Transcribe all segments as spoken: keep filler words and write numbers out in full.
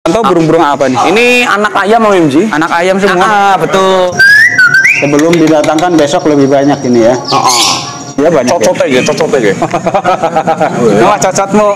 Atau burung-burung apa nih? Ini anak ayam, Om Ji. Anak ayam semua. Ah, betul. Sebelum didatangkan besok lebih banyak ini ya. Oh, oh. Ya banyak. Cocot ya. aja, cocot aja. Nah, cocotmu.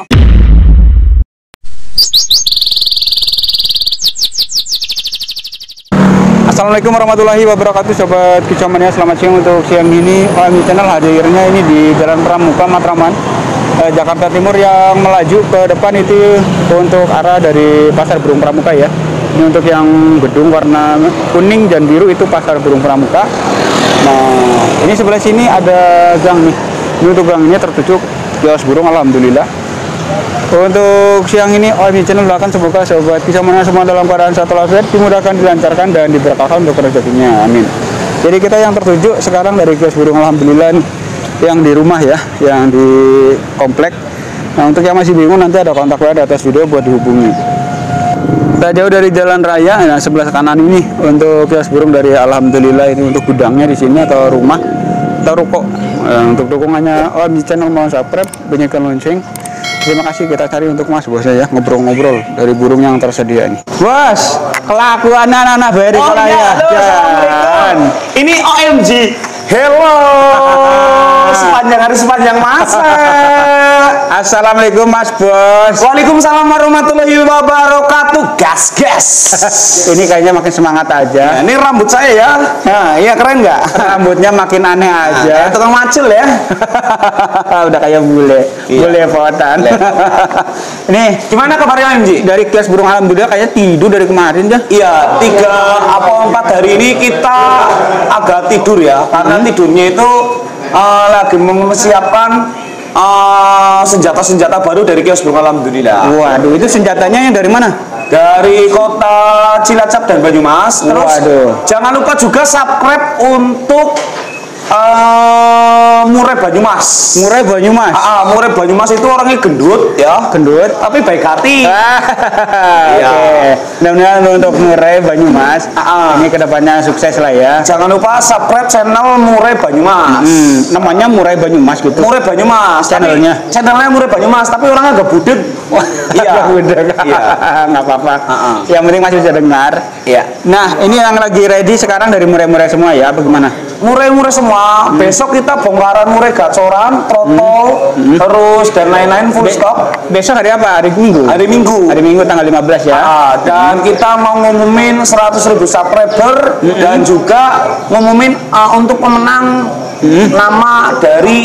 Assalamualaikum warahmatullahi wabarakatuh, sobat kicauan ya. Selamat siang untuk siang ini. O M I Channel hadirnya ini di Jalan Pramuka, Matraman, eh, Jakarta Timur, yang melaju ke depan itu untuk arah dari Pasar Burung Pramuka ya. Ini untuk yang gedung warna kuning dan biru itu Pasar Burung Pramuka. Nah, ini sebelah sini ada gang nih. Ini untuk gang ini tertutup kios burung, alhamdulillah. Untuk siang ini O M I Channel doakan semoga sobat kicauan semua dalam keadaan sehat walafiat, dimudahkan, dilancarkan, dan diberkahkan untuk rezekinya, amin. Jadi kita yang tertuju sekarang dari kios burung, alhamdulillah, yang di rumah ya, yang di komplek. Nah, untuk yang masih bingung, nanti ada kontak W A di atas video buat dihubungi. Tak jauh dari jalan raya, nah sebelah kanan ini untuk kios burung dari alhamdulillah, ini untuk gudangnya di sini atau rumah atau ruko. Nah, untuk dukungannya O M I Channel mohon subscribe, bunyikan lonceng. Terima kasih, kita cari untuk Mas Bos ya, ngobrol-ngobrol dari burung yang tersedia ini. Bos, kelakuan anak-anak beri Oh, kalau iya, ya. halo, Assalamualaikum. Ini O M G. Hello. Sepanjang hari sepanjang masa. Assalamualaikum Mas Bos. Waalaikumsalam warahmatullahi wabarakatuh. Gas, gas. Ini kayaknya makin semangat aja. Nah, ini rambut saya ya. Nah, iya keren nggak? Rambutnya makin aneh aja. Nah, tukang macul ya. Udah kayak bule, Iya. bule potan. Nih, Gimana kabarnya O M G? dari kios burung alhamdulillah kayaknya tidur dari kemarin ya. Iya, tiga apa empat hari ini kita agak tidur ya, karena tidurnya itu uh, lagi mempersiapkan uh, senjata-senjata baru dari kios burung alhamdulillah. Waduh, itu senjatanya yang dari mana? Dari kota Cilacap dan Banyumas. Terus Waduh. jangan lupa juga subscribe untuk uh, Murai Banyumas. Murai Banyumas. Ah, ah, Murai Banyumas itu orangnya gendut ya, Gendut. tapi baik hati. Iya. Oke. Mudah-mudahan untuk Murai Banyumas Ah. ini kedepannya sukses lah ya. Jangan lupa subscribe channel Murai Banyumas. Hmm, namanya Murai Banyumas gitu. Murai Banyumas. Channelnya? Tapi, channelnya Murai Banyumas, tapi orangnya agak budek. Iya. Udah. Iya. Nggak apa-apa. Uh-uh. Yang penting masih bisa dengar. Iya. Nah, ini yang lagi ready sekarang dari murai-murai semua ya, apa gimana? Murai-murai semua. Hmm. Besok kita bongkaran murai gacoran, trotol, Hmm. terus dan lain-lain full Be- stock. Besok hari apa? Hari Minggu? Hari Minggu. Hari Minggu tanggal lima belas ya. Ah, dan kita mau ngumumin seratus ribu subscriber dan juga ngumumin uh, untuk pemenang nama dari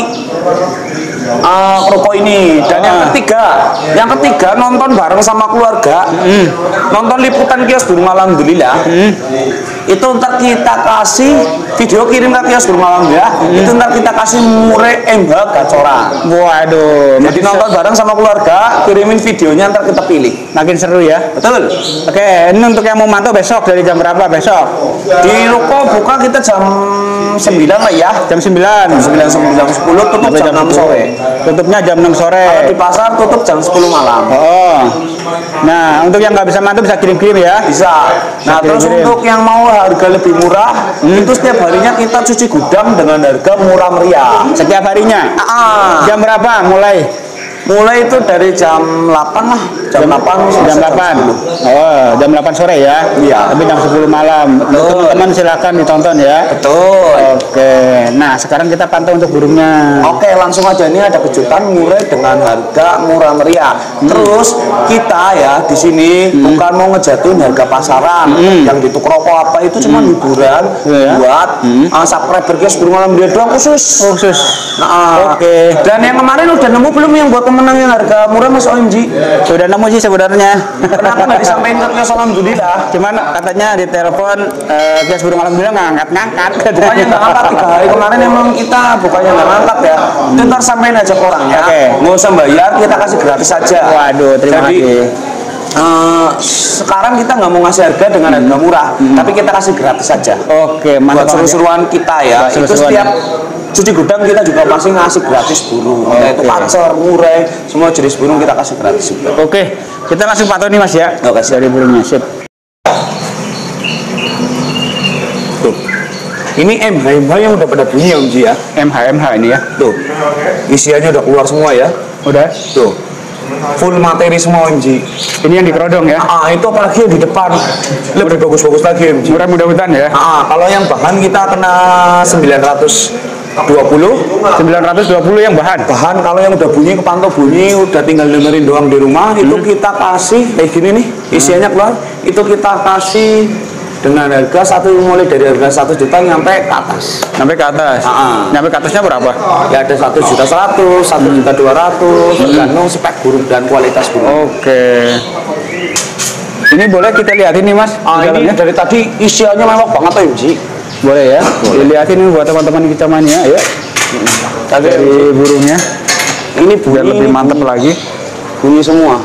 uh, ruko ini. Dan yang Ah. ketiga, yang ketiga nonton bareng sama keluarga, nonton liputan kios burung alhamdulillah. Itu ntar kita kasih video, kirim ke kios burung alhamdulillah. Itu ntar kita kasih murai M H gacoran. Waduh, Jadi makin nonton bareng sama keluarga, kirimin videonya ntar kita pilih. makin seru ya. Betul. Oke, ini untuk yang mau mantau besok dari jam berapa besok? Di ruko buka kita jam sembilan lah ya. Jam sembilan. sembilan sampai jam sepuluh, tutup Sampai jam enam sepuluh. sore. Tutupnya jam enam Kalau sore. di pasar tutup jam sepuluh malam. Oh. Nah, untuk yang nggak bisa mantau bisa kirim-kirim ya. Bisa. Nah, Bisa terus kirim-kirim. untuk yang mau harga lebih murah, itu setiap harinya kita cuci gudang dengan harga murah meriah. Setiap harinya. Ah, Jam berapa mulai? mulai itu dari jam delapan lah. Jam delapan Jam sampai delapan. sepuluh. Oh, jam delapan sore ya. Iya. Tapi jam sepuluh malam. Untuk Betul. teman-teman silakan ditonton ya. Betul. Oke. Nah, sekarang kita pantau untuk burungnya. Oke, langsung aja, ini ada kejutan murai dengan harga murah meriah. Terus kita ya di sini bukan mau ngejatuhin harga pasaran yang di toko rokok apa, itu cuma hiburan Iya. buat uh, subscriber kios burung alhamdulillah doang khusus. Khusus. Nah, Oke. Dan yang kemarin udah nemu belum yang buat pemenang yang harga murah Mas O M G? Sudah nemu sih sebenarnya. Kenapa nggak disampaikan ke kios alhamdulillah? Cuman katanya di telepon eh, kios burung alhamdulillah nggak ngangkat-ngangkat. Bukannya nggak ngangkat, tiga hari kemarin emang kita bukannya nggak ngangkat ya. Itu ntar sampein aja ke orangnya. Oke. Nggak usah bayar, kita kasih gratis aja. Waduh, terima Jadi, kasih. eh, sekarang kita nggak mau ngasih harga dengan harga murah, tapi kita kasih gratis saja. Oke, Buat mantap. seru-seruan kita ya. Buat Itu seru-seruan setiap ya. cuci gudang kita juga pasti ngasih gratis burung. Entah itu Oke. pacar, murai, semua jenis burung kita kasih gratis juga. Oke, kita langsung pantau nih Mas ya. Oke, siap. Dari burungnya, sip. Tuh. Ini M H M H yang udah pada bunyi Om Ji ya. M H M H ini ya. Tuh. Isiannya udah keluar semua ya. Udah. Tuh. full materi semua M G. Ini yang di kerodong ya? Ah, itu apalagi yang di depan lebih bagus-bagus lagi M G. Murah mudah hutan ya? Ah, kalau yang bahan kita kena sembilan ratus dua puluh. sembilan ratus dua puluh yang bahan? Bahan kalau yang udah bunyi kepantau bunyi, udah tinggal dengerin doang di rumah, hmm. itu kita kasih kayak gini nih, isiannya keluar, itu kita kasih dengan harga satu mulai dari harga satu juta nyampe ke atas. Sampai ke atas. Uh-huh. Nyampe ke atasnya berapa? Ya ada satu juta seratus, satu juta dua ratus, tergantung spek burung dan kualitas burung. Oke. Ini boleh kita lihat ini Mas? Ah, ini dari tadi isiannya mewah banget tuh M G. Boleh ya? Boleh. Dilihatin ini buat teman-teman kita mania ya. Tadi dari burungnya. Ini bunyi, biar lebih mantap bunyi. lagi. Bunyi semua.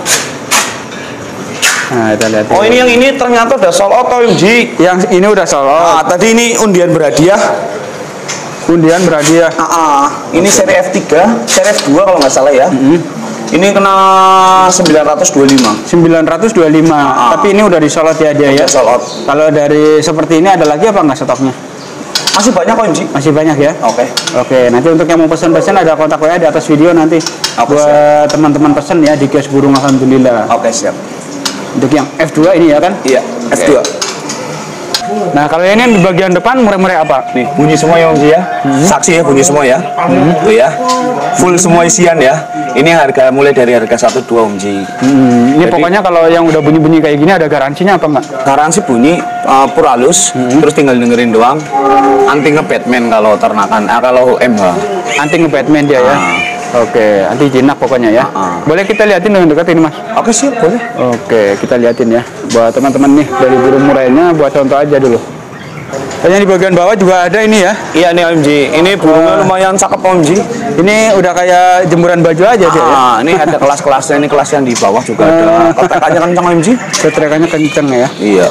Nah, kita lihat. Oh, ini yang ini ternyata udah sold out M G. Yang ini udah sold out. Ah, tadi ini undian berhadiah. Undian berhadiah. Ah, ah. Ini seri F tiga, seri F dua kalau nggak salah ya. Mm-hmm. Ini kena sembilan ratus dua puluh lima. sembilan ratus dua puluh lima. Ah. Tapi ini udah di sold out ya dia ya. Sold out. Kalau dari seperti ini ada lagi apa nggak stoknya? Masih banyak kok M G. Masih banyak ya. Oke. Okay. Oke, nanti untuk yang mau pesan-pesan ada kontak W A di atas video nanti. Okay, buat teman-teman pesan ya di kios burung alhamdulillah. Oke, okay, siap. Untuk yang F dua ini ya kan? Iya, okay. F dua. Nah, kalau ini di bagian depan murai-murai apa? Nih, bunyi semua ya Om Ji ya. Hmm. Saksi ya bunyi semua ya. Hmm. Tuh ya. Full semua isian ya. Ini harga mulai dari harga satu dua Om Ji. Hmm. Ini jadi, pokoknya kalau yang udah bunyi-bunyi kayak gini ada garansinya apa enggak? Garansi bunyi uh, pur halus, hmm. terus tinggal dengerin doang. Anti nge-Batman kalau ternakan, ah, kalau M H. Anti nge-Batman dia ah. ya. Oke, anti jinak pokoknya ya. Uh-uh. Boleh kita liatin dengan dekat ini Mas? Oke siap, boleh. Oke, kita liatin ya. Buat teman-teman nih dari burung murainya buat contoh aja dulu. Dan di bagian bawah juga ada ini ya? Iya nih Om Ji. Ini burungnya uh, lumayan cakep Om Ji. Ini udah kayak jemuran baju aja dia ya. Ini ada kelas-kelasnya, ini kelas yang di bawah juga uh, ada. Ketekannya kencang Om Ji. Ketekannya kencang ya. Iya.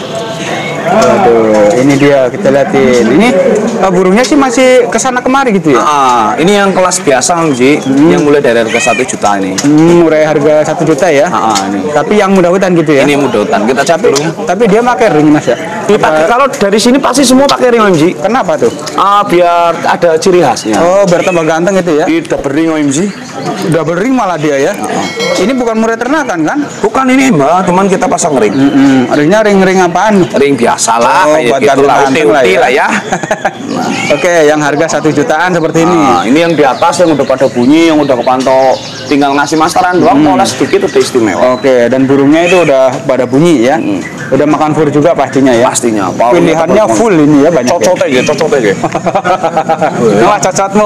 Aduh, ini dia kita liatin. Ini uh, burungnya sih masih kesana kemari gitu ya? Ah, ini yang kelas biasa Om Ji, hmm. yang mulai dari harga satu juta ini. Hmm, mulai harga satu juta ya? Ah, ini. Tapi yang mudah hutan gitu ya? Ini mudah hutan. Kita cek dulu. Tapi dia pakai ring Mas ya? Dipakai, kalau dari sini pasti semua pakai ring Om Ji. Kenapa tuh? Ah, biar ada ciri khasnya. Oh, biar tambah ganteng itu ya? Ini double ring Om Ji. Double ring malah dia ya? Ah. Ini bukan murai ternakan kan? Bukan ini Mbak, cuman kita pasang ring. Mm -hmm. Ringnya ring-ring apaan? Ring biasa lah, oh, kayak gitu lah, lah ya. lah ya. Nah. Oke, okay, yang harga satu jutaan seperti ini. Nah, ini yang di atas yang udah pada bunyi, yang udah kepantau, tinggal ngasih masteran doang, hmm. pola sedikit udah istimewa. Oke, okay, dan burungnya itu udah pada bunyi ya. Hmm. Udah makan fur juga pastinya ya. Pastinya. Pilihannya full ini ya banyak. Cocot aja, cocot aja. Wah, cocotmu.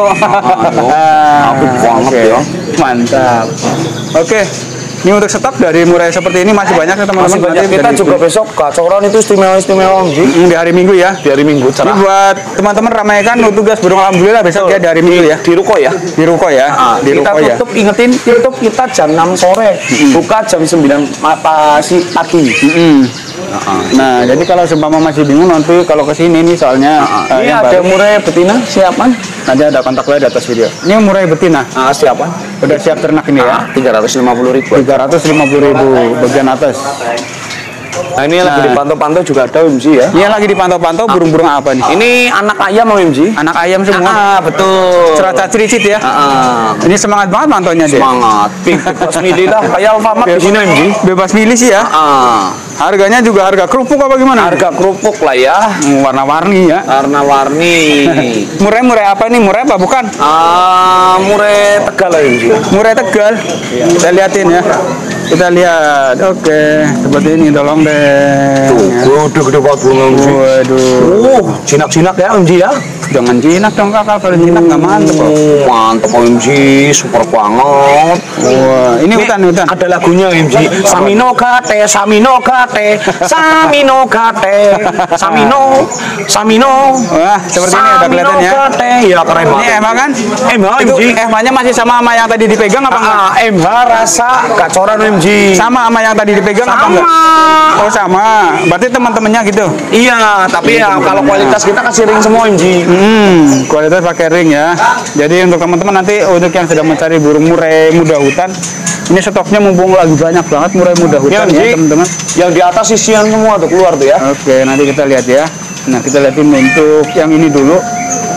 Aku banget ya. Mantap. Oke. Okay. Ini untuk stok dari murai seperti ini masih banyak ya teman-teman. Kita juga itu. Besok gacoran itu istimewa-istimewa Om Ji. Mm, di hari Minggu ya. Di hari Minggu cerah. Ini buat teman-teman ramaikan tugas burung alhamdulillah besok ya dari Minggu ya. Di ruko ya. Di ruko ya. Nah, di kita ruko tutup ya. Ingetin tutup kita jam enam sore. Mm-hmm. Buka jam sembilan pagi. Mm-hmm. Uh-huh. Nah, jadi kalau seumpama masih bingung nanti kalau ke sini nih soalnya uh-huh. uh, ini ada baru. Murai betina siapan. Nanti ada kontak gue di atas video. Ini murai betina. Ah, uh, siapan. Udah siap ternak ini uh, ya. tiga ratus lima puluh ribu. tiga ratus lima puluh ribu bagian atas. Nah, ini nah, lagi dipantau-pantau juga ada M G ya. Ini lagi dipantau-pantau burung-burung apa nih? Ini anak ayam M G. Anak ayam semua. Ah, betul. Cerita cericit ya. Ah, ini semangat banget pantaunya dia. Semangat. Bebas milih lah. Kayak Alfamart di sini M G. Bebas milih sih ya. Ah. Harganya juga harga kerupuk apa gimana? Harga kerupuk lah ya. Warna-warni ya. Warna-warni. Murai-murai apa ini? Murai apa bukan? Ah, murai Tegal lah M G. Murai Tegal. Ya. Kita liatin ya. Kita lihat, oke, okay. Seperti ini, tolong deh. Tuh, gede-gede banget bunga. Waduh, uh, jinak-jinak ya Om Ji ya. Jangan jinak dong kakak, kalau jinak nggak mantep. Oh, mantep Om Ji, super banget. Wah, ini hutan hutan. Ada lagunya Om Ji. Samino kate, Samino kate, Samino kate, Samino, Samino. Wah, seperti ini udah kelihatan ya. Kate. Ya keren banget. Ini emang kan? Emang Om Ji. Emangnya masih sama sama yang tadi dipegang apa enggak? Ah, M H rasa gacoran Om Ji. Sama sama yang tadi dipegang sama. Apa enggak? Oh sama. Berarti teman-temannya gitu. Iya, tapi ya kalau kualitas kita kasih ring semua M Ji. Hmm, kualitas pakai ring ya. Jadi untuk teman-teman nanti untuk yang sedang mencari burung murai muda hutan, ini stoknya mumpung lagi banyak banget murai muda hutan ya, teman-teman. Yang di atas isian semua tuh keluar tuh ya. Oke, nanti kita lihat ya. Nah, kita lihatin untuk yang ini dulu.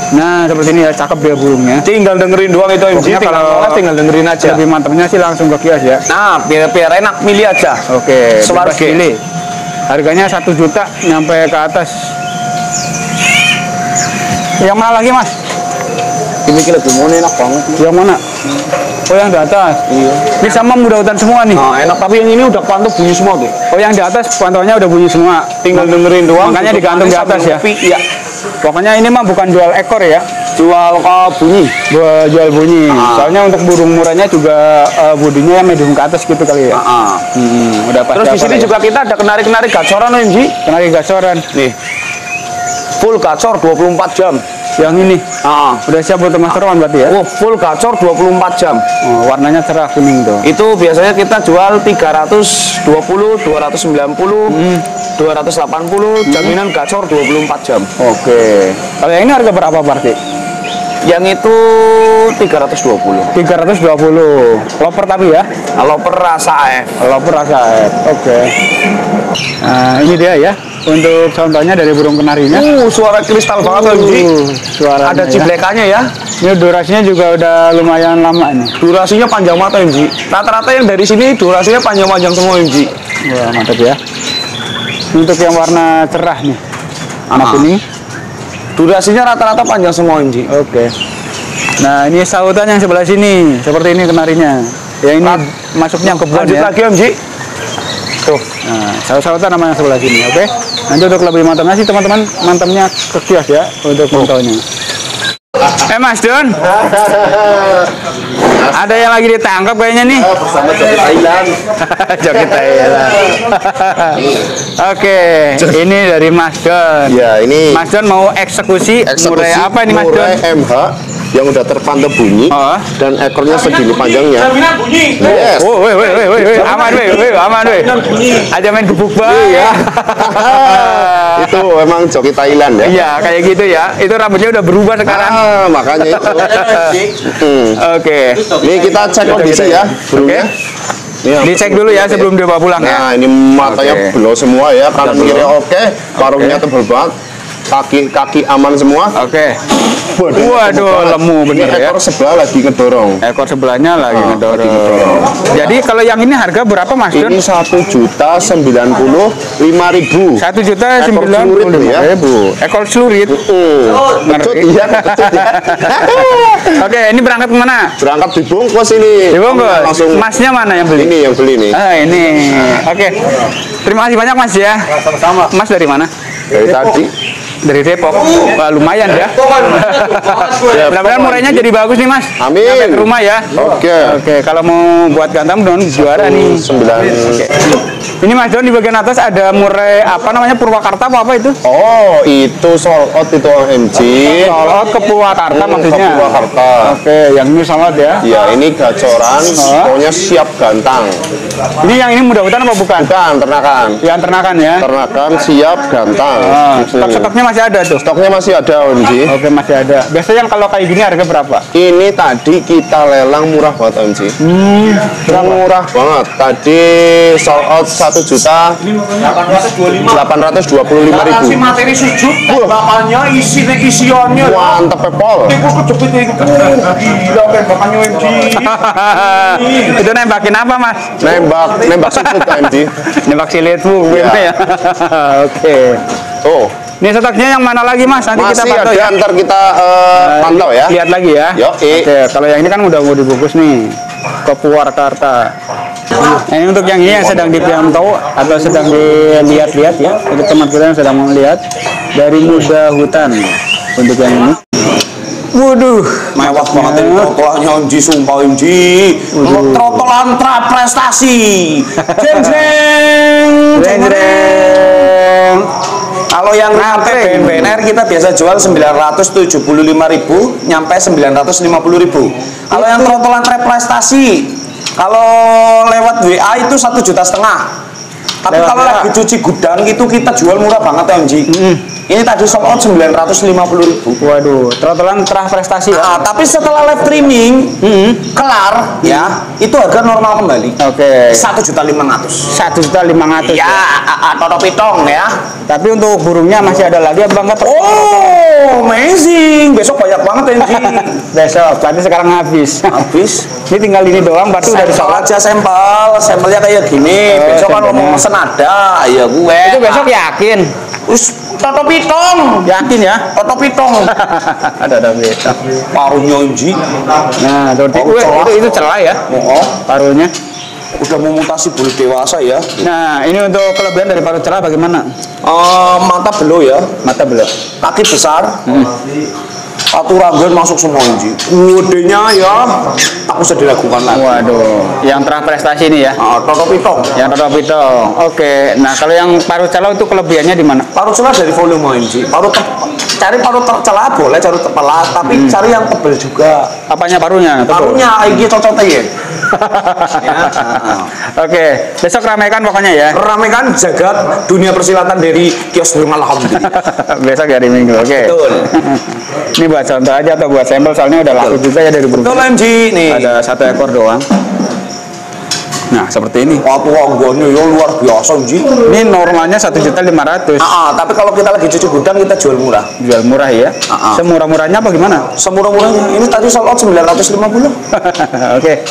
Nah, seperti ini ya, cakep dia burungnya. Tinggal dengerin doang itu M G, Pokoknya tinggal kalau noleh, tinggal dengerin aja. Lebih mantapnya sih langsung ke kios ya. Nah, biar-biar enak milih aja. Oke, Sewarga. bebas pilih. Harganya satu juta nyampe ke atas. Yang mana lagi, Mas? Ini kira gimana enak banget. Yang mana? Oh, yang di atas. Iya. Ini sama mudah hutan semua nih. Nah, enak, tapi yang ini udah pantau bunyi semua tuh. Oh, yang di atas pantauannya udah bunyi semua. Tinggal dengerin doang. Makanya digantung di atas ya. Iya. Pokoknya ini mah bukan jual ekor ya. Jual ke bunyi. Buat jual bunyi. Ah. Soalnya untuk burung murahnya juga uh, bodinya medium ke atas gitu kali ya. Ah. Hmm, udah pasti. Terus di sini ya. juga kita ada kenari-kenari gacoran M G. Kenari gacoran. Nih. Full gacor dua puluh empat jam. Yang ini. Ah. Udah siap untuk Mas Roman berarti ya? Oh, full gacor dua puluh empat jam. Oh, warnanya cerah kuning tuh. Itu biasanya kita jual tiga ratus dua puluh, dua ratus sembilan puluh, Hmm. dua ratus delapan puluh, jaminan gacor dua puluh empat jam. Oke. Kalau yang ini harga berapa berarti? Yang itu tiga ratus dua puluh. tiga ratus dua puluh. Loper tapi ya? Kalau per rasa F. Loper rasa F. Oke. Nah, ini dia ya. Untuk contohnya dari burung kenarinya. Uh, suara kristal banget M G. Uh, suara Ada ciblekannya ya. Ini durasinya juga udah lumayan lama nih. Durasinya panjang mata M G. Rata-rata yang dari sini durasinya panjang-panjang semua M G. Wah, mantap ya. Untuk yang warna cerah nih. Warna Ah. kuning. Durasinya rata-rata panjang semua M G. Oke. Nah, ini sautan yang sebelah sini. Seperti ini kenarinya. Ya ini Lat- masuknya ke kebun Lanjut ya. lagi M G. Tuh. Nah, saut-sautan nama yang sebelah sini, oke? Nanti untuk lebih mantapnya sih teman-teman mantapnya ke kios ya untuk pantauannya. Eh Mas Don, ada yang lagi ditangkap kayaknya nih. Bersama Joki Thailand. Joki Thailand. Oke, ini dari Mas Don. Ya, ini Mas Don mau eksekusi, murai apa ini Mas Don? murai M H yang udah terpantau bunyi Oh. dan ekornya segini panjangnya. bunyi. Yes. Oh, weh, weh, weh, weh, weh, aman, weh, weh, aman, weh. Aja main gebuk banget. Iya. Itu emang joki Thailand ya. Iya, kayak gitu ya. Itu rambutnya udah berubah sekarang. Ah, makanya itu. Hmm. Oke. Ini kita cek kondisi ya burungnya. Ini yang- Dicek dulu ya sebelum dibawa pulang ya. Nah, ini matanya Oke. belau semua ya, kanan Belau. kiri oke, parungnya Oke. tebal banget. Kaki kaki aman semua. Oke. Badannya Waduh, tebal banget. lemu bener Ini ya. ekor sebelah lagi ngedorong. Ekor sebelahnya lagi Ah, ngedorong. lagi ngedorong. Jadi kalau yang ini harga berapa Mas Don? Ini satu juta sembilan puluh lima ribu. Satu juta Ekor sembilan puluh celurit lima ya. ribu. Ekor celurit. Oh, kecut ngeri. ya, kecut ya. Oke, ini berangkat kemana? Berangkat dibungkus ini. Dibungkus. Langsung Masnya mana yang beli? ini yang beli nih. Ah, ini. Oke. Terima kasih banyak Mas ya. Sama-sama. Mas dari mana? Dari tadi. Dari Depok. Wah, lumayan ya. Mudah-mudahan murainya jadi bagus nih Mas. Amin. Sampai ke rumah ya. Oke. Oke, kalau mau buat gantam Don juara nih. Sembilan. Oke. Ini Mas Don di bagian atas ada murai apa namanya Purwakarta apa apa itu? Oh, itu sold out itu O M G. Soal ke Purwakarta Hmm, maksudnya. ke Purwakarta. Oke, yang ini salat ya. Ya, ini gacoran, Oh. pokoknya siap gantang. Ini yang ini mudah-mudahan apa bukan? Bukan ternakan. Yang ternakan ya. Ternakan siap gantang. Oh, Gitu. stok-stoknya masih ada tuh. Stoknya masih ada O M G. Oke, masih ada. Biasanya kalau kayak gini harga berapa? Ini tadi kita lelang murah banget O M G. Hmm, Murah banget. Tadi sold out satu juta delapan ratus dua puluh lima ribu. Kasih materi sujud, tembakannya, isinya, isiannya. Mantep pepol. Ibu kejepit itu. Gila tembakannya O M G. Itu nembakin apa Mas? Nembak, nembak siput O M G. Nembak silit bu, Ya. ya. Oke. Oh, Ini stoknya yang mana lagi Mas? Nanti kita masih pantau ada ya. ntar kita eh, pantau ya. Lihat lagi ya. Yoi. Oke, kalau yang ini kan udah mau dibungkus nih ke Purwakarta. Nah, ini untuk yang ini yang sedang dipantau atau sedang dilihat-lihat ya. Untuk teman kita yang sedang melihat dari Muda Hutan. Untuk yang ini. Waduh, Mewah banget ini trotolannya O M G, sumpah O M G. Trotolan pra prestasi. Jeng jeng. Jeng jeng. Kalau yang nyampe B N R kita biasa jual sembilan ratus tujuh puluh lima ribu, nyampe sembilan ratus lima puluh ribu. Kalau yang trotolan tra prestasi, kalau lewat W A itu satu juta setengah. Tapi Lewat kalau W A. lagi cuci gudang itu kita jual murah banget O M G. Ini tadi sold out sembilan ratus lima puluh ribu. Waduh, trotolan terah prestasi ya. Nah, tapi setelah live streaming Hmm. kelar ya, itu harga normal kembali. Oke. Satu juta lima ratus. Satu juta lima ratus. Ya, toto pitong ya. Tapi untuk burungnya masih ada lagi apa enggak? Oh, amazing. Besok banyak banget ya, Ji. Besok, berarti sekarang habis. Habis. Ini tinggal ini doang, berarti udah Sampel disolat. aja sampel, sampelnya kayak gini. Oh, Besok kan sampelnya. mau pesen ada, ya gue. Itu besok yakin? Us, toto pitong. Yakin ya? Toto pitong. ada ada besok. Parunya Ji. Nah, seperti Paruh itu, celah. itu, itu celah ya, Oh, paruhnya. udah memutasi bulu dewasa ya. Nah, ini untuk kelebihan dari paruh celah bagaimana? Eh, mata belo ya, Mata belum. kaki besar. Satu ranggan masuk semua Ji. Gedenya ya, tak usah diragukan lagi. Waduh, yang terah prestasi ini ya. Ah, toto pitong. Yang toto pitong. Oke. Nah, kalau yang paruh celah itu kelebihannya di mana? Paruh celah dari volume Ji. Paruh te- cari paruh te- celah boleh, cari tepelat, tapi cari yang tebel juga. Apanya paruhnya? Tebal? Paruhnya iki cocoknya ya. Ya, ah. Oke, besok ramaikan pokoknya ya. Ramekan jagat dunia persilatan dari kios burung alhamdulillah. Besok ya hari Minggu. Oke. Betul. Ini buat contoh aja atau buat sampel soalnya udah laku juga ya dari burung. Betul M Ji nih. Ada satu ekor doang. Nah, seperti ini. Waktu wanggonya ya luar biasa Ji. Ini normalnya satu juta lima ratus. Ah, ah, tapi kalau kita lagi cuci gudang kita jual murah. Jual murah ya. Ah, ah. Semurah-murahnya apa gimana? Semurah-murahnya. Ini tadi sold out sembilan ratus lima puluh. Oke.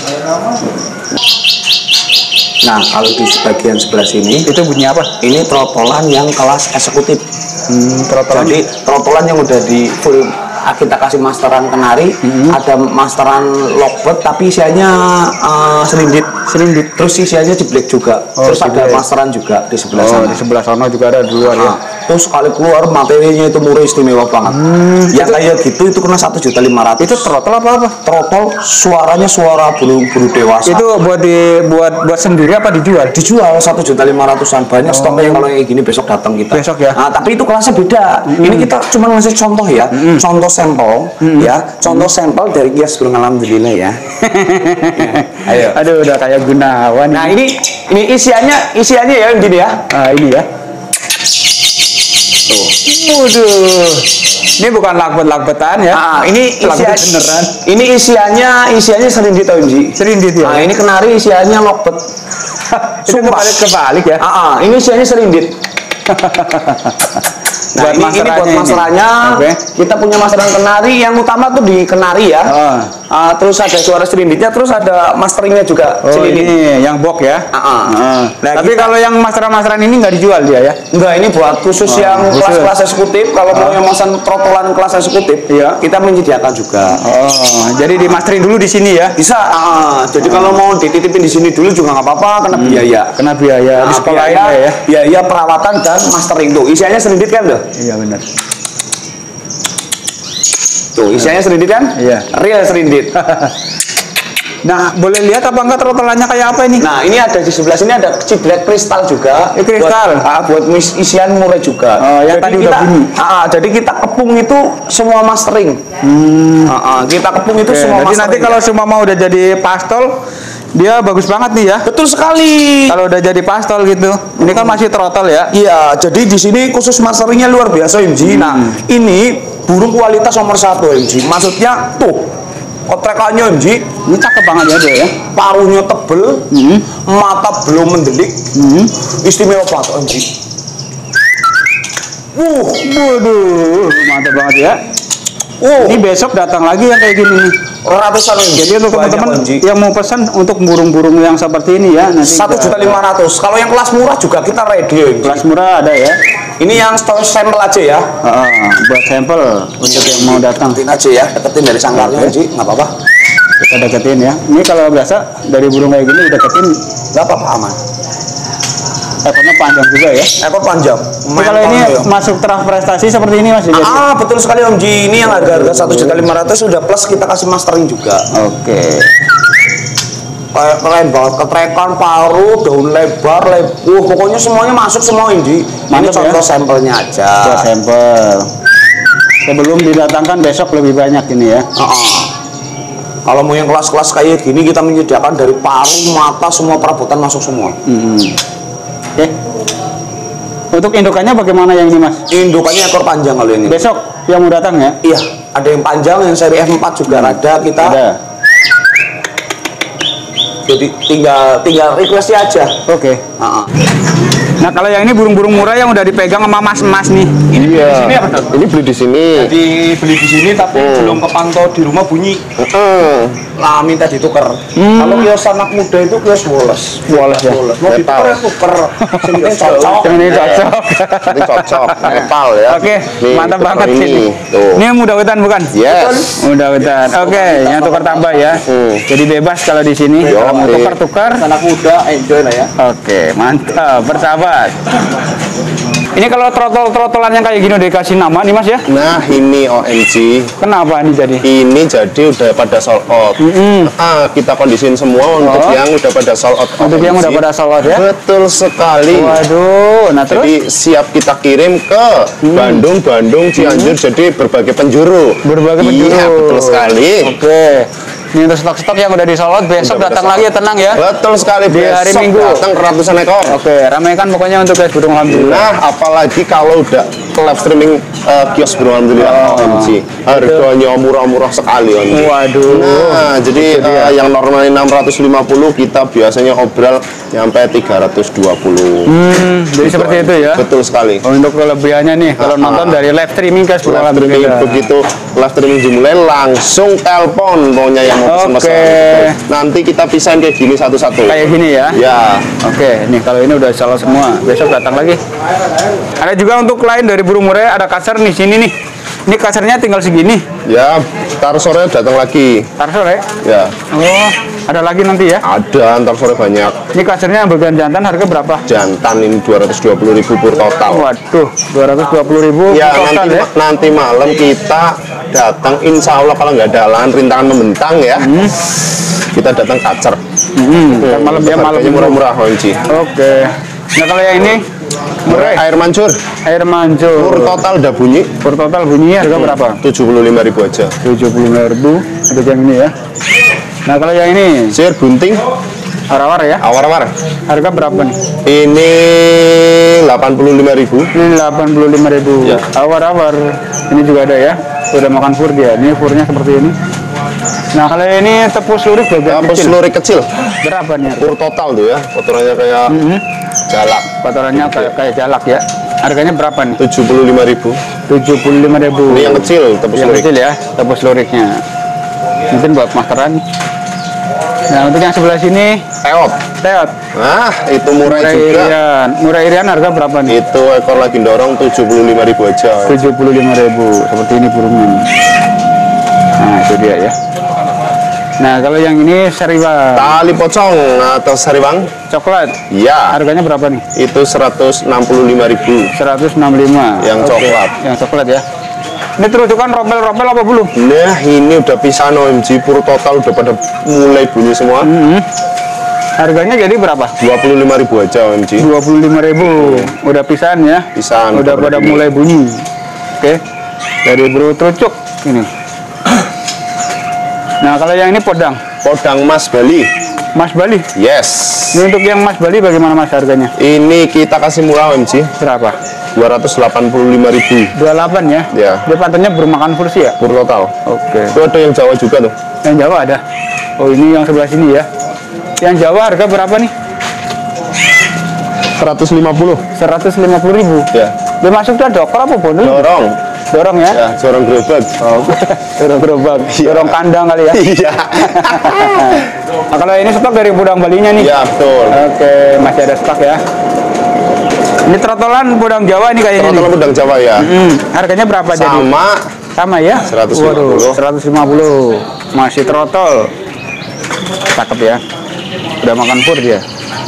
Nah, kalau di bagian sebelah sini Itu bunyi apa? ini trotolan yang kelas eksekutif. Hmm, trotolan. Jadi trotolan yang udah di full kita kasih masteran kenari, ada masteran lockbird tapi isiannya uh, serindit. Serindit. Terus isiannya jeblek juga. Oh, Terus ada jeblek. masteran juga di sebelah Oh, sana. di sebelah sana juga ada di luar ya. Nah, terus sekali keluar materinya itu murah istimewa banget. Yang kayak gitu itu kena satu juta lima ratus. Itu trotol apa apa? Trotol suaranya suara bulu bulu dewasa. Itu buat di buat buat sendiri apa dijual? Dijual satu juta lima ratusan. Banyak stoknya yang kalau kayak gini besok datang kita. Besok ya? Nah, tapi itu kelasnya beda. Ini kita cuma ngasih contoh ya, contoh sampel ya, contoh sampel dari kias burung alhamdulillah ya. Ayo. Aduh, udah kayak Gunawan. Nah, ini ini isiannya isiannya ya yang gini ya. Ah, ini ya. Tuh. Waduh. Ini bukan lakbet-lakbetan ya. Nah, ini Lakbet isian, beneran. ini isiannya isiannya serindit O M G. Serindit ya. Nah, ini kenari isiannya lockbird. Itu kebalik-kebalik ya. Ah, ah, ini isiannya serindit. Nah, Buat ini, ini buat masterannya ini. masteranya. Oke. Kita punya masteran kenari yang utama tuh di kenari ya. Oh. Ah, terus ada suara serinditnya, terus ada masteringnya juga. Oh, serindit. ini yang box ya. Ah, ah. Ah. Nah, Tapi kita- kalau yang masteran-masteran ini nggak dijual dia ya. Enggak, ini buat khusus Oh, yang khusus. kelas-kelas eksekutif. Kalau mau yang masan trotolan kelas eksekutif, Iya. kita menyediakan juga. Oh, jadi dimasterin dulu di sini ya. Bisa. ah, jadi kalau mau dititipin di sini dulu juga nggak apa-apa, kena biaya. Kena biaya Nah, di sekolah biaya, ya. biaya perawatan dan mastering tuh. Isiannya serindit kan loh. Iya benar. Tuh, isiannya serindit kan? Iya. Real serindit. Nah, boleh lihat apa enggak trotolannya kayak apa ini? Nah, ini ada di sebelah sini ada ciblek kristal juga. Eh, kristal? Buat, ah, buat mis- isian murah juga. Oh, yang tadi udah kita, bunyi. ah, ah, jadi kita kepung itu semua mastering. Ah, ah, kita kepung itu Oke, semua jadi mastering. nanti kalau semua mau udah jadi pastol, dia bagus banget nih ya. Betul sekali. Kalau udah jadi pastol gitu. Ini kan masih trotol ya. Iya, jadi di sini khusus masteringnya luar biasa M G. Nah, ini burung kualitas nomor satu M G. Maksudnya tuh, kotrekannya M G, Ini cakep banget ya dia ya. paruhnya tebel, Hmm. mata belum mendelik, Hmm. istimewa banget M G. Uh, Waduh, mantap banget ya. uh, Ini besok datang lagi yang kayak gini nih. ratusan M G. Jadi untuk Banyak, teman-teman M G. yang mau pesan untuk burung-burung yang seperti ini ya, nanti Satu juta lima ratus. Kalau yang kelas murah juga kita ready M G. kelas murah ada ya. Ini yang store sampel aja ya. Ah, buat sampel untuk yang mau datang. Deketin aja ya, deketin dari sangkarnya M G, nggak apa-apa. Kita deketin ya. Ini kalau biasa dari burung kayak gini deketin, Nggak apa-apa, aman. ekornya panjang juga ya. Ekor panjang. Tapi kalau ini Mentong, ya. masuk terah prestasi seperti ini Mas jadi. Ah, betul sekali Om Ji. Ini yang harga-harga satu juta lima ratus sudah plus kita kasih mastering juga. Oke. Kayak keren banget, ketrekan, paru, daun lebar, lebuh, pokoknya semuanya masuk semua Om Ji. Ini Mantap ya. contoh sampelnya aja. Buat sampel. Sebelum didatangkan besok lebih banyak ini ya. Ah, ah. Kalau mau yang kelas-kelas kayak gini kita menyediakan dari paru, mata, semua perabotan masuk semua. Hmm. Oke. Oh Untuk indukannya bagaimana yang ini, Mas? Indukannya ekor panjang kalau ini. Besok yang mau datang ya? Iya, ada yang panjang, yang seri F empat juga ada kita. Ada. Jadi tinggal tinggal requestnya aja. Oke. Uh-uh. Nah, kalau yang ini burung-burung murah yang udah dipegang sama mas-mas nih. Ini Iya. di sini apa tuh? Ini beli di sini. Jadi beli di sini tapi Hmm. belum kepantau di rumah bunyi. Heeh. Lah minta ditukar. Hmm. Kalau kios anak muda itu kios woles. Woles ya? Woles. Mau Nepal. ditukar ya tuker. Sini cocok. Yang ini cocok. Ini cocok. Nepal ya. Oke, Nih, mantap tukar banget ini. ini. Tuh. Ini mudah hutan bukan? Yes. Mudah hutan. Oke, yang tukar tambah ya. Hmm. Jadi bebas kalau di sini. Yo, Kalau mau oke. tukar-tukar. Anak muda enjoy lah ya. Oke, mantap, bersahabat. Ini kalau trotol-trotolan yang kayak gini udah dikasih nama nih, Mas ya? Nah, ini O M G. Kenapa ini jadi? Ini jadi udah pada sold out. Mm-mm. Ah, kita kondisiin semua untuk Oh. yang udah pada sold out. Untuk yang O M G. udah pada sold out ya? Betul sekali. Waduh, nah terus? Jadi siap kita kirim ke Bandung, Bandung, Cianjur, jadi berbagai penjuru. Berbagai penjuru. Iya, betul sekali. Oke. Ini untuk stok-stok yang udah di sold out, besok Udah datang pada lagi ya, sold out. tenang ya. Betul sekali. Di hari Besok Minggu. datang ratusan ekor. Oke, ramaikan pokoknya untuk guys burung alhamdulillah. Nah, apalagi kalau udah ke live streaming uh, kios burung alhamdulillah Oh. O M G. Harganya murah-murah sekali O M G. Waduh. Nah, jadi uh, yang normalnya enam ratus lima puluh kita biasanya obral nyampe tiga ratus dua puluh. Hmm, jadi seperti itu ya. Betul sekali. Oh, untuk kelebihannya nih, kalau Ah, nonton ah. dari live streaming guys burung Live streaming alhamdulillah. begitu live streaming dimulai langsung telepon pokoknya yang mau Oke. pesan pesan. Nanti kita pisahin kayak gini satu-satu. Kayak gini ya. Ya. Oke, nih kalau ini udah salah semua. Besok datang lagi. Ada juga untuk lain dari burung murai, ada kasar nih sini nih. Ini kasarnya tinggal segini. Ya, ntar sore datang lagi. Ntar sore. Ya, Oh, ada lagi nanti ya. ada ntar sore banyak. Ini kasarnya yang bagian jantan harga berapa? Jantan ini dua ratus dua puluh ribu per total. Waduh, dua ratus dua puluh ribu Ya, total nanti ya. nanti malam kita datang, insya Allah kalau nggak ada halangan rintangan membentang ya, kita datang kacer. Hmm, ntar malam ya malam Harganya murah-murah O M G. Oke. Nah kalau yang ini murai Air mancur, air mancur. pur total udah bunyi Per total bunyinya harga berapa? tujuh puluh lima ribu aja. tujuh puluh lima ribu untuk yang ini ya. Nah kalau yang ini Sir bunting, awar-awar ya. awar-awar. Harga berapa nih? Ini delapan puluh lima ribu. Ini delapan puluh lima ribu. Ya. Awar-awar. Ini juga ada ya. Udah makan fur dia. Ini furnya seperti ini. Nah kalau ini tepus lurik bagian Apa kecil. seluruh kecil? Berapa nih? Pur total tuh ya, kotorannya kayak jalak. Kotorannya kayak kayak jalak ya. Harganya berapa nih? tujuh puluh lima ribu. tujuh puluh lima ribu. Ini yang kecil, tepus Yang lurik. kecil ya, tepus luriknya. Mungkin buat masteran. Nah untuk yang sebelah sini Teot. teot. Nah, itu murah Murai juga. irian. Murai irian harga berapa nih? Itu ekor lagi dorong tujuh puluh lima ribu aja. tujuh puluh lima ribu. Seperti ini burungnya. Nah itu dia ya. Nah kalau yang ini sariwan Tali pocong atau sariwang? coklat. Ya, Harganya berapa nih? itu seratus enam puluh lima ribu. seratus enam puluh lima. Yang Oke, coklat. Yang coklat ya. Ini terujukan rompel-rompel apa belum? Nah, ini udah pisahan O M G, pur total udah pada mulai bunyi semua. Hmm. Harganya jadi berapa? dua puluh lima ribu aja O M G. dua puluh lima ribu. Udah pisahan ya. Pisahan. Udah pada bunyi. mulai bunyi. Oke. Dari buru terucuk ini. Nah, kalau yang ini podang Podang Mas Bali. Mas Bali. Yes. Ini untuk yang Mas Bali bagaimana Mas harganya? Ini kita kasih murah O M G, Berapa? dua ratus delapan puluh lima ribu. dua puluh delapan ya? Ya. Dia patentnya bermakan kursi ya? Pur total. Oke. Itu ada yang Jawa juga tuh. Yang Jawa ada. Oh, ini yang sebelah sini ya. Yang Jawa harga berapa nih? seratus lima puluh. seratus lima puluh ribu. Ya. Dia masuk tuh dokter apa bondol? Dorong. Dorong ya? Ya, dorong gerobak. Oh, dorong gerobak. Dorong kandang kali ya. Iya. Nah, kalau ini stok dari Budang Balinya nih. Iya, betul. Oke, masih ada stok ya. Ini trotolan Budang Jawa nih kayaknya nih. Total pedang Jawa ya. Hmm, harganya berapa jadi? Sama Sama ya? seratus lima puluh. Waduh, seratus lima puluh. Masih trotol. Cakep ya. Udah makan pur dia.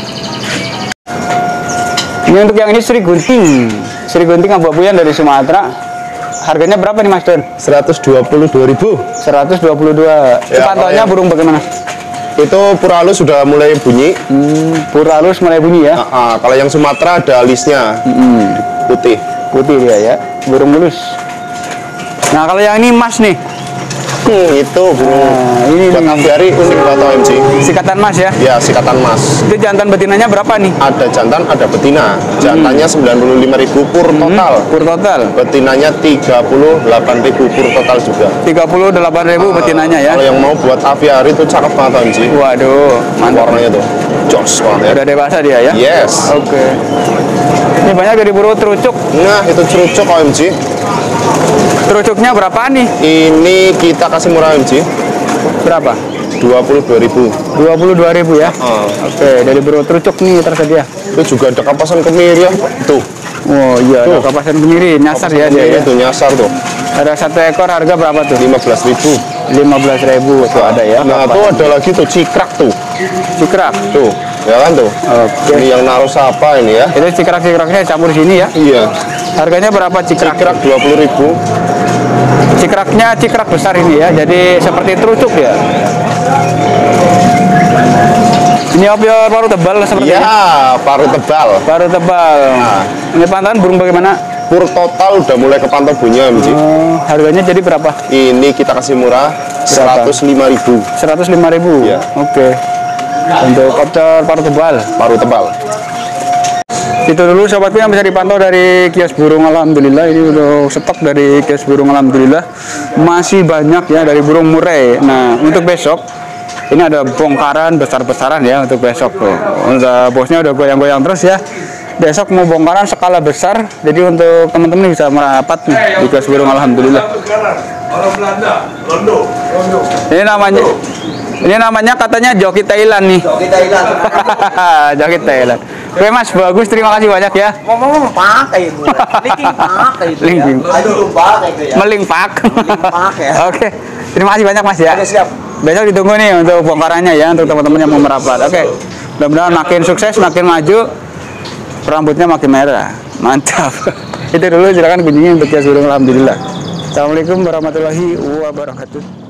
Ini untuk yang ini Sri Gunting. Sri Gunting abu-abu yang dari Sumatera. Harganya berapa nih Mas Don? seratus dua puluh dua ribu. seratus dua puluh dua. Ya, Pantauannya kalau burung bagaimana? Itu pura halus sudah mulai bunyi. Hmm, pura halus mulai bunyi ya. Ah, ah, kalau yang Sumatera ada alisnya. Hmm, Putih. putih dia ya. Burung mulus. Nah, kalau yang ini Mas nih. Hmm, itu bro. Nah, ini buat nih. aviari unik buat O M G. Sikatan mas ya. Ya, sikatan mas. Itu jantan betinanya berapa nih? Ada jantan, ada betina. Jantannya sembilan puluh lima ribu pur total. Pur total. Betinanya tiga puluh delapan ribu pur total juga. tiga puluh delapan ribu betinanya ya. Kalau yang mau buat aviari itu cakep banget O M G. Waduh, mantap. Warnanya tuh jos banget ya. Udah dewasa dia ya? Yes. Oke. Ini banyak dari buru terucuk. Nah, itu cerucuk O M G. Terucuknya berapa nih? Ini kita kasih murah O M G. Berapa? dua puluh dua ribu. dua puluh dua ribu ya? Ah. Oke, dari buru terucuk nih tersedia. Itu juga ada kapasan kemiri ya. Tuh. Oh iya, ada Tuh. kapasan kemiri, nyasar ya dia ya. Itu nyasar tuh. Ada satu ekor harga berapa tuh? lima belas ribu. lima belas ribu tuh ada ya. Nah, kapasan. tuh ada lagi tuh cikrak tuh. Cikrak. Tuh, ya kan tuh. Oke. Ini yang naruh siapa ini ya? Itu cikrak-cikraknya campur sini ya. Iya. Harganya berapa cikrak? Cikrak dua puluh ribu. Cikraknya cikrak besar ini ya. Jadi seperti terucuk ya. Ini opior paru tebal seperti ini. Iya, paruh tebal. Paru tebal. Nah. Ini pantauan burung bagaimana? Pur total udah mulai kepantau bunyi O M G. Oh, harganya jadi berapa? Ini kita kasih murah seratus lima ribu. seratus lima ribu. Iya. Oke. Untuk optor paru tebal. Paruh tebal. Itu dulu sobatku yang bisa dipantau dari kios burung. Alhamdulillah ini untuk stok dari kios burung. Alhamdulillah masih banyak ya dari burung murai. Nah untuk besok ini ada bongkaran besar-besaran ya untuk besok tuh. Untuk bosnya udah goyang-goyang terus ya. Besok mau bongkaran skala besar. Jadi untuk teman-teman bisa merapat nih di kios burung. Alhamdulillah. Orang Belanda, Londo. Ini namanya ini namanya katanya joki Thailand nih. Joki Thailand. Joki Thailand. Oke Mas, bagus, terima kasih banyak ya. Ngomong-ngomong pakai itu. Linking pakai itu. Linking. Ya. Aduh lupa kayak itu ya. Meling pak. Melingpak ya. Oke, terima kasih banyak Mas ya. Oke, siap. Besok ditunggu nih untuk bongkarannya ya untuk teman-teman yang mau merapat. Oke, mudah-mudahan makin sukses, makin maju, rambutnya makin merah. Mantap. Itu dulu, silakan kunjungi untuk kios burung. Alhamdulillah. Assalamualaikum warahmatullahi wabarakatuh.